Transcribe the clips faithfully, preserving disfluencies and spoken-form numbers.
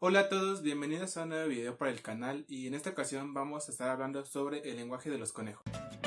Hola a todos, bienvenidos a un nuevo video para el canal y en esta ocasión vamos a estar hablando sobre el lenguaje de los conejos.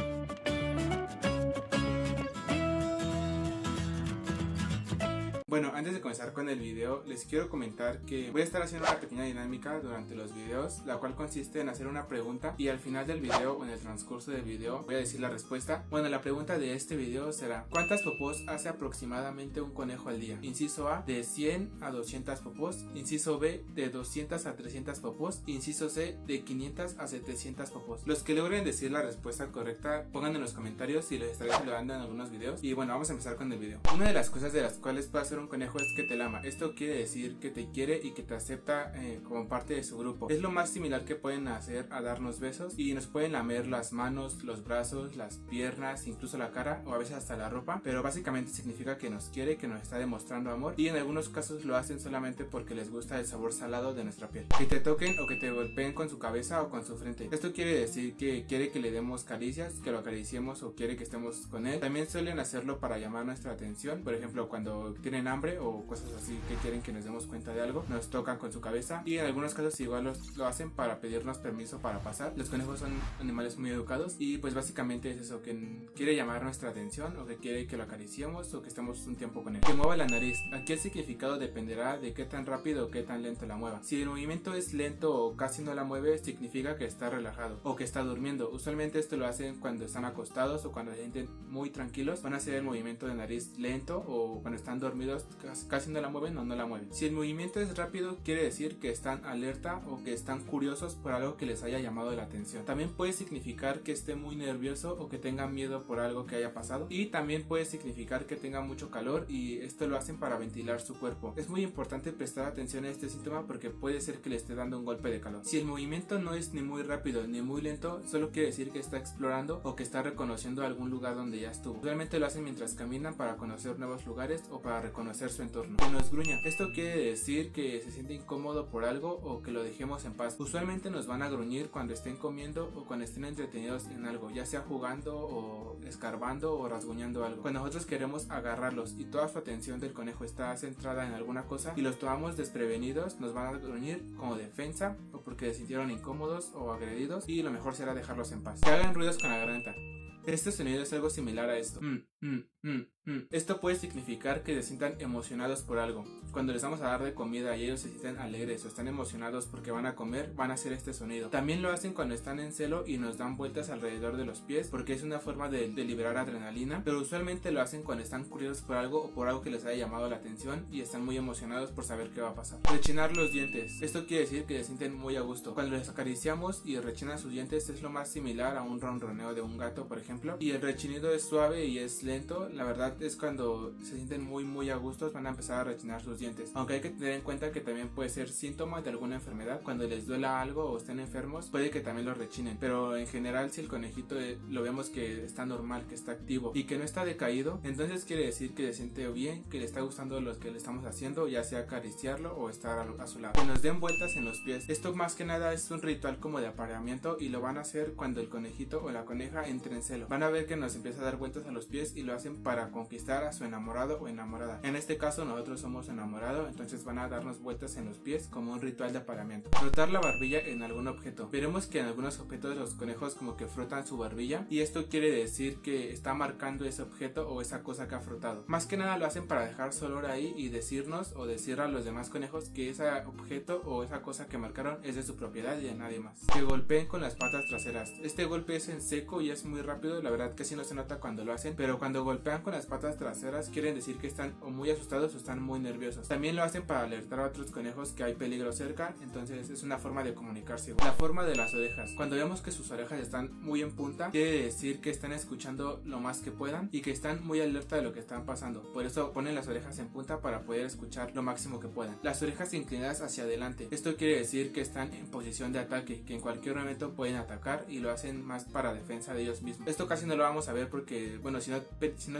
Bueno, antes de comenzar con el video, les quiero comentar que voy a estar haciendo una pequeña dinámica durante los videos, la cual consiste en hacer una pregunta y al final del video o en el transcurso del video voy a decir la respuesta. Bueno, la pregunta de este video será: ¿cuántas popós hace aproximadamente un conejo al día? Inciso A, de cien a doscientas popós. Inciso B, de doscientas a trescientas popós. Inciso C, de quinientas a setecientas popós. Los que logren decir la respuesta correcta, pongan en los comentarios y les estaré saludando en algunos videos. Y bueno, vamos a empezar con el video. Una de las cosas de las cuales puede hacer un conejo es que te lama. Esto quiere decir que te quiere y que te acepta eh, como parte de su grupo. Es lo más similar que pueden hacer a darnos besos y nos pueden lamer las manos, los brazos, las piernas, incluso la cara o a veces hasta la ropa, pero básicamente significa que nos quiere, que nos está demostrando amor, y en algunos casos lo hacen solamente porque les gusta el sabor salado de nuestra piel. Que te toquen o que te golpeen con su cabeza o con su frente. Esto quiere decir que quiere que le demos caricias, que lo acariciemos o quiere que estemos con él. También suelen hacerlo para llamar nuestra atención, por ejemplo cuando tienen hambre o cosas así que quieren que nos demos cuenta de algo, nos tocan con su cabeza, y en algunos casos igual los, lo hacen para pedirnos permiso para pasar. Los conejos son animales muy educados y pues básicamente es eso, que quiere llamar nuestra atención o que quiere que lo acariciemos o que estemos un tiempo con él. Que mueva la nariz. Aquí el significado dependerá de qué tan rápido o qué tan lento la mueva. Si el movimiento es lento o casi no la mueve, significa que está relajado o que está durmiendo. Usualmente esto lo hacen cuando están acostados o cuando se sienten muy tranquilos, van a hacer el movimiento de nariz lento, o cuando están dormidos casi no la mueven o no la mueven. Si el movimiento es rápido, quiere decir que están alerta o que están curiosos por algo que les haya llamado la atención. También puede significar que esté muy nervioso o que tenga miedo por algo que haya pasado, y también puede significar que tenga mucho calor, y esto lo hacen para ventilar su cuerpo. Es muy importante prestar atención a este síntoma porque puede ser que le esté dando un golpe de calor. Si el movimiento no es ni muy rápido ni muy lento, solo quiere decir que está explorando o que está reconociendo algún lugar donde ya estuvo. Realmente lo hacen mientras caminan para conocer nuevos lugares o para reconocer su entorno. Que nos gruña. Esto quiere decir que se siente incómodo por algo o que lo dejemos en paz. Usualmente nos van a gruñir cuando estén comiendo o cuando estén entretenidos en algo, ya sea jugando o escarbando o rasguñando algo. Cuando nosotros queremos agarrarlos y toda su atención del conejo está centrada en alguna cosa y los tomamos desprevenidos, nos van a gruñir como defensa o porque se sintieron incómodos o agredidos, y lo mejor será dejarlos en paz. Que hagan ruidos con la garganta. Este sonido es algo similar a esto. Mm, mm, mm, mm. Esto puede significar que se sientan emocionados por algo. Cuando les vamos a dar de comida y ellos se sienten alegres o están emocionados porque van a comer, van a hacer este sonido. También lo hacen cuando están en celo y nos dan vueltas alrededor de los pies porque es una forma de, de liberar adrenalina, pero usualmente lo hacen cuando están curiosos por algo o por algo que les haya llamado la atención y están muy emocionados por saber qué va a pasar. Rechinar los dientes. Esto quiere decir que se sienten muy a gusto. Cuando les acariciamos y rechinan sus dientes es lo más similar a un ronroneo de un gato, por ejemplo. Y el rechinido es suave y es lento. La verdad es cuando se sienten muy muy a gustos van a empezar a rechinar sus dientes, aunque hay que tener en cuenta que también puede ser síntoma de alguna enfermedad. Cuando les duela algo o estén enfermos puede que también lo rechinen, pero en general si el conejito lo vemos que está normal, que está activo y que no está decaído, entonces quiere decir que se siente bien, que le está gustando lo que le estamos haciendo, ya sea acariciarlo o estar a, a su lado. Que nos den vueltas en los pies. Esto más que nada es un ritual como de apareamiento y lo van a hacer cuando el conejito o la coneja entre en celo. Van a ver que nos empieza a dar vueltas a los pies y lo hacen para conquistar a su enamorado o enamorada. En este caso nosotros somos enamorado, entonces van a darnos vueltas en los pies como un ritual de apareamiento. Frotar la barbilla en algún objeto. Veremos que en algunos objetos los conejos como que frotan su barbilla y esto quiere decir que está marcando ese objeto o esa cosa que ha frotado. Más que nada lo hacen para dejar su olor ahí y decirnos o decir a los demás conejos que ese objeto o esa cosa que marcaron es de su propiedad y de nadie más. Que golpeen con las patas traseras. Este golpe es en seco y es muy rápido, la verdad casi no se nota cuando lo hacen, pero cuando golpean con las patas traseras quieren decir que están o muy asustados o están muy nerviosos. También lo hacen para alertar a otros conejos que hay peligro cerca, entonces es una forma de comunicarse. La forma de las orejas. Cuando vemos que sus orejas están muy en punta, quiere decir que están escuchando lo más que puedan y que están muy alerta de lo que están pasando. Por eso ponen las orejas en punta para poder escuchar lo máximo que puedan. Las orejas inclinadas hacia adelante. Esto quiere decir que están en posición de ataque, que en cualquier momento pueden atacar y lo hacen más para defensa de ellos mismos. Esto casi no lo vamos a ver porque, bueno, si no, si no tenemos otros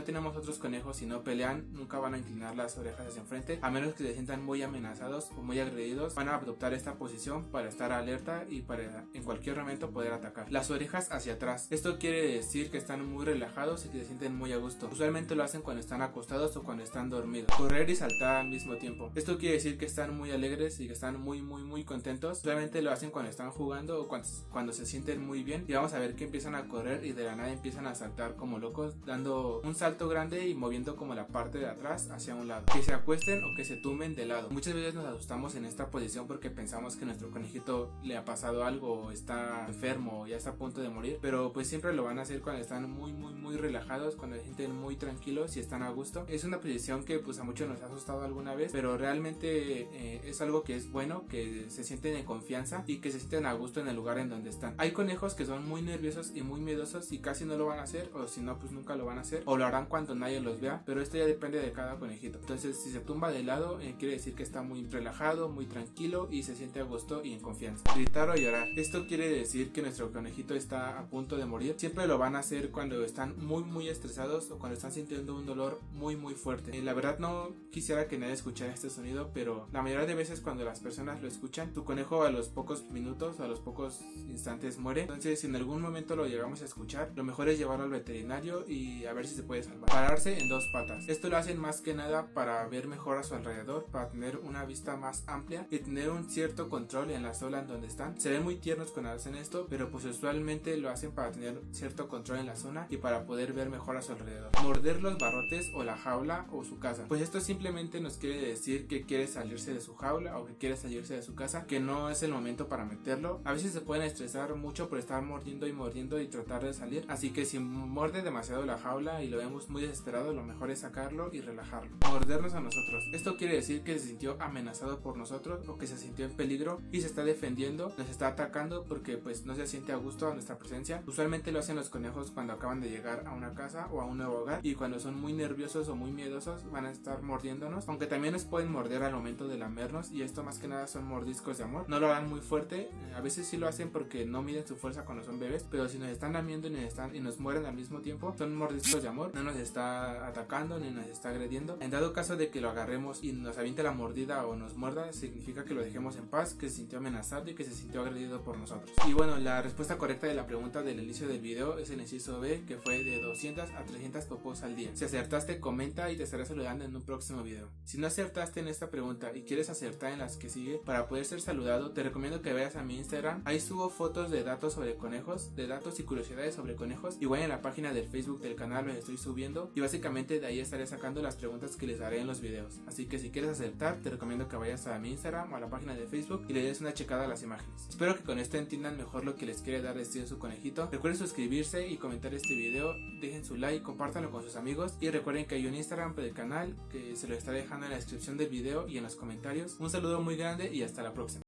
otros conejos, si no pelean, nunca van a inclinar las orejas hacia enfrente, a menos que se sientan muy amenazados o muy agredidos. Van a adoptar esta posición para estar alerta y para en cualquier momento poder atacar. Las orejas hacia atrás, esto quiere decir que están muy relajados y que se sienten muy a gusto. Usualmente lo hacen cuando están acostados o cuando están dormidos. Correr y saltar al mismo tiempo, esto quiere decir que están muy alegres y que están muy muy muy contentos. Usualmente lo hacen cuando están jugando o cuando, cuando se sienten muy bien, y vamos a ver que empiezan a correr y de la nada empiezan a saltar como locos, dando un salto grande y moviendo como la parte de atrás hacia un lado, que se acuesten o que se tumben de lado. Muchas veces nos asustamos en esta posición porque pensamos que nuestro conejito le ha pasado algo o está enfermo o ya está a punto de morir, pero pues siempre lo van a hacer cuando están muy muy muy relajados, cuando se sienten muy tranquilos y están a gusto. Es una posición que pues a muchos nos ha asustado alguna vez, pero realmente eh, es algo que es bueno, que se sienten en confianza y que se sienten a gusto en el lugar en donde están. Hay conejos que son muy nerviosos y muy miedosos y casi no lo van a hacer, o si no pues nunca lo van a hacer, o lo harán cuando nadie los vea, pero esto ya depende de cada conejito. Entonces si se tumba de lado eh, quiere decir que está muy relajado, muy tranquilo y se siente a gusto y en confianza. Gritar o llorar, esto quiere decir que nuestro conejito está a punto de morir. Siempre lo van a hacer cuando están muy muy estresados o cuando están sintiendo un dolor muy muy fuerte. Eh, la verdad no quisiera que nadie escuchara este sonido, pero la mayoría de veces cuando las personas lo escuchan, tu conejo a los pocos minutos o a los pocos instantes muere. Entonces si en algún momento lo llegamos a escuchar, lo mejor es llevarlo al veterinario y a ver si se puede salvar. Pararse en dos patas, esto lo hacen más que nada para ver mejor a su alrededor, para tener una vista más amplia y tener un cierto control en la zona en donde están. Se ven muy tiernos cuando hacen esto, pero pues usualmente lo hacen para tener cierto control en la zona y para poder ver mejor a su alrededor. Morder los barrotes o la jaula o su casa, pues esto simplemente nos quiere decir que quiere salirse de su jaula o que quiere salirse de su casa, que no es el momento para meterlo. A veces se pueden estresar mucho por estar mordiendo y mordiendo y tratar de salir, así que si muerde demasiado la jaula y lo vemos muy desesperado, lo mejor es sacarlo y relajarlo. Mordernos a nosotros, esto quiere decir que se sintió amenazado por nosotros o que se sintió en peligro y se está defendiendo, nos está atacando porque pues no se siente a gusto a nuestra presencia. Usualmente lo hacen los conejos cuando acaban de llegar a una casa o a un nuevo hogar, y cuando son muy nerviosos o muy miedosos van a estar mordiéndonos, aunque también nos pueden morder al momento de lamernos, y esto más que nada son mordiscos de amor. No lo harán muy fuerte, a veces sí lo hacen porque no miden su fuerza cuando son bebés, pero si nos están lamiendo y nos, están, y nos mueren al mismo tiempo, son mordiscos de amor. No nos está atacando ni nos está agrediendo. En dado caso de que lo agarremos y nos aviente la mordida o nos muerda, significa que lo dejemos en paz, que se sintió amenazado y que se sintió agredido por nosotros. Y bueno, la respuesta correcta de la pregunta del inicio del video es el inciso B, que fue de doscientas a trescientas popos al día. Si acertaste, comenta y te estaré saludando en un próximo video. Si no acertaste en esta pregunta y quieres acertar en las que sigue para poder ser saludado, te recomiendo que vayas a mi Instagram. Ahí subo fotos de datos sobre conejos, de datos y curiosidades sobre conejos. Igual en la página del Facebook del canal los estoy subiendo, y básicamente de ahí estaré sacando las preguntas que les haré en los videos. Así que si quieres acertar, te recomiendo que vayas a mi Instagram o a la página de Facebook y le des una checada a las imágenes. Espero que con esto entiendan mejor lo que les quiere dar destino a su conejito. Recuerden suscribirse y comentar este video, dejen su like, compártanlo con sus amigos, y recuerden que hay un Instagram del canal que se lo estaré dejando en la descripción del video y en los comentarios. Un saludo muy grande y hasta la próxima.